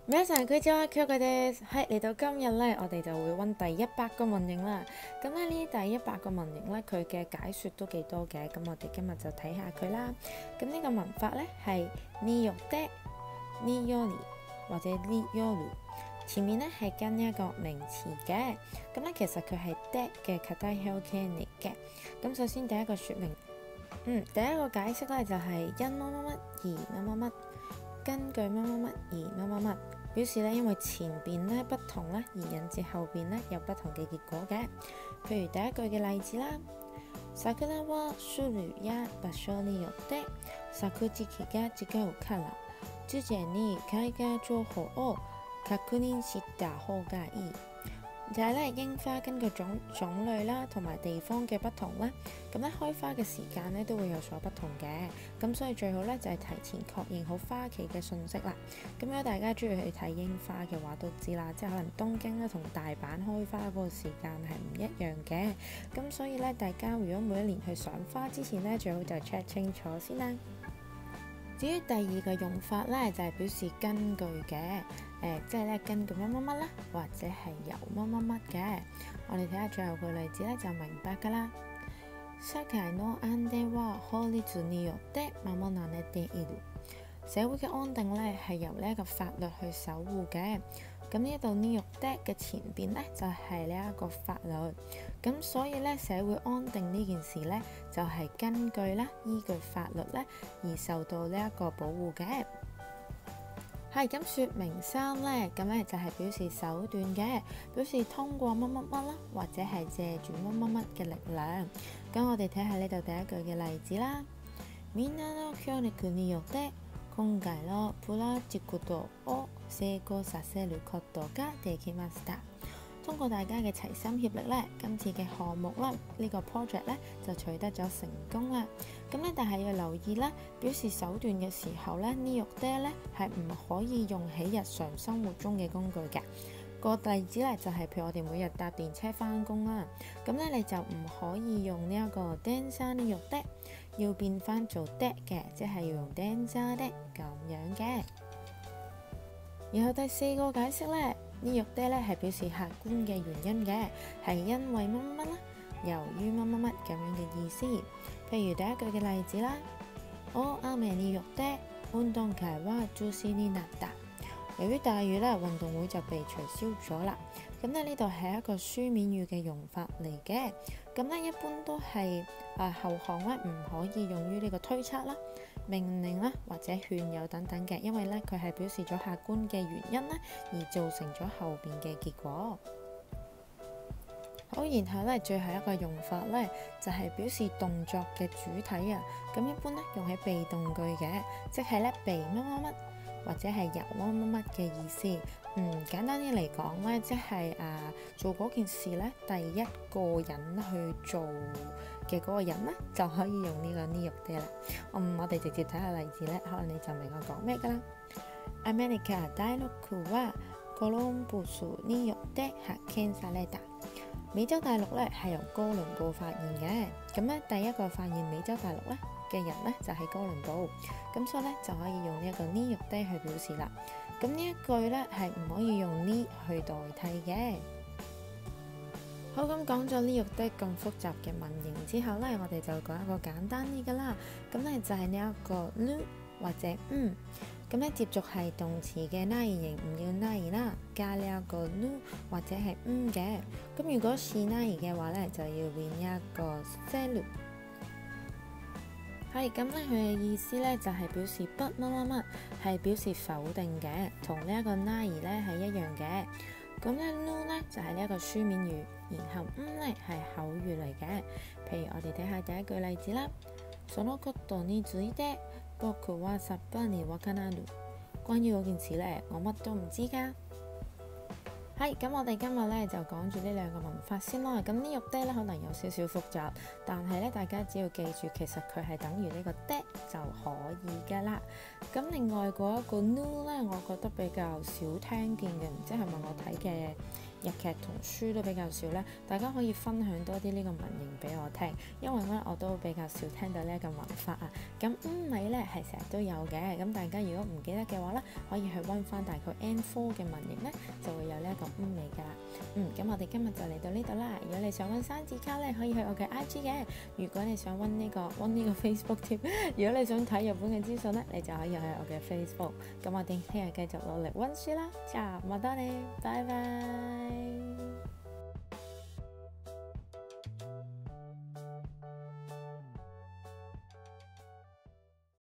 皆さんこんにちは，Kyokoです。係嚟到今日咧，我哋就會温第100個文型啦。咁咧呢第100個文型咧，佢嘅解說都幾多嘅。咁我哋今日就睇下佢啦。咁呢個文法咧係によって、により或者による。前面咧係跟一個名詞嘅。咁咧其實佢係で嘅固體表現嚟嘅。咁首先第一個説明，第一個解釋咧就係因乜乜乜而乜乜乜。根據乜乜乜而乜乜乜，表示咧因為前邊咧不同咧而引致後邊咧有不同嘅結果嘅。譬如第一句嘅例子啦，桜は種類や場所によって咲く時期が違うから、事前に開花情報を確認した方がいい。就係咧櫻花根據種類啦同埋地方嘅不同咧，咁咧開花嘅時間咧都會有所不同嘅，咁所以最好咧就係提前確認好花期嘅信息啦。咁如果大家中意去睇櫻花嘅話，都知啦，即係可能東京咧同大阪開花嗰個時間係唔一樣嘅，咁所以咧大家如果每一年去賞花之前咧，最好就 check 清楚先啦。至於第二個用法咧，就係表示根據嘅，即係咧根據乜乜乜啦，或者係由乜乜乜嘅。我哋睇下最後個例子咧，就明白㗎啦。社會の安定は法律によって守られている。社會嘅安定咧係由呢一個法律去守護嘅。咁呢一度によって嘅前邊咧就係呢一個法律，咁所以咧社會安定呢件事咧就係根據咧依據法律咧而受到呢一個保護嘅。係咁説明3咧，咁咧就係表示手段嘅，表示通過乜乜乜啦，或者係借住乜乜乜嘅力量。咁我哋睇下呢度第一句嘅例子啦。みんなの協力によって今回のプロジェクトを成功させることができました。通過大家嘅齊心協力咧，今次嘅項目咧，呢個 project 咧就取得咗成功啦。咁咧，但係要留意咧，表示手段嘅時候咧，呢肉爹咧係唔可以用喺日常生活中嘅工具嘅。個例子咧就係譬如我哋每日搭電車返工啦，咁咧你就唔可以用呢一個電車呢肉爹，要變翻做爹嘅，即係要用電車爹咁樣嘅。然後第4個解釋咧，呢肉爹咧係表示客觀嘅原因嘅，係因為乜乜乜啦，由於乜乜乜咁樣嘅意思。譬如第一句嘅例子啦，大雨によって運動會は中止になった。由於大雨咧，運動會就被取消咗啦。咁咧呢度係一個書面語嘅用法嚟嘅。咁咧一般都係後項咧唔可以用於呢個推測啦、命令啦或者勸誘等等嘅，因為咧佢係表示咗客觀嘅原因啦，而造成咗後邊嘅結果。好，然後咧最後一個用法咧就係表示動作嘅主體啊。咁一般咧用喺被動句嘅，即係咧被乜乜乜或者係由乜乜乜嘅意思。簡單啲嚟講咧，即係做嗰件事咧，第一個人去做嘅嗰個人咧，就可以用呢個によって啦。我哋直接睇下例子咧，可能你就明我講咩㗎啦。アメリカ大陸はコロンブスによって発見された。美洲大陸咧係由哥倫布發現嘅，咁咧第一個發現美洲大陸咧嘅人咧就係哥倫布，咁所以咧就可以用呢一個によって去表示啦。咁呢一句咧係唔可以用呢去代替嘅。好，咁講咗呢肉的咁複雜嘅文型之後咧，我哋就講一個簡單啲嘅啦。咁咧就係呢一個る或者咁咧接續係動詞嘅ない形唔要ない啦，加呢一個る或者係嘅。咁如果是ない嘅話咧，就要變一個せる。係咁咧，佢嘅意思咧就係表示不乜乜乜，係表示否定嘅，同呢一個ない咧係一樣嘅。咁咧る咧就係呢一個書面語，然後咧係口語嚟嘅。譬如我哋睇下第一句例子啦，そのことについて僕はさっぱりわからぬ。關於嗰件事咧，我乜都唔知㗎。係咁，我哋今日咧就講住呢兩個文法先啦。咁呢肉爹咧可能有少少複雜，但係咧大家只要記住，其實佢係等於呢個爹就可以㗎啦。咁另外嗰一個nu咧，我覺得比較少聽見嘅，唔知係咪我睇嘅日劇同書都比較少咧，大家可以分享多啲呢個文型俾我聽，因為咧我都比較少聽到呢一個文法啊。咁咪咧係成日都有嘅，咁大家如果唔記得嘅話咧，可以去溫翻大概 N4 嘅文型咧，就會有呢一個尾㗎啦。咁我哋今日就嚟到呢度啦。如果你想溫生字卡咧，可以去我嘅 IG 嘅。如果你想溫呢個 Facebook 貼，如果你想睇日本嘅資訊咧，你就可以去我嘅 Facebook。咁我哋聽日繼續努力溫書啦。じゃあまたね，拜拜。